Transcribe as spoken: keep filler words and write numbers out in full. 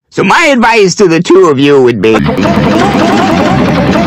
So my advice to the two of you would be...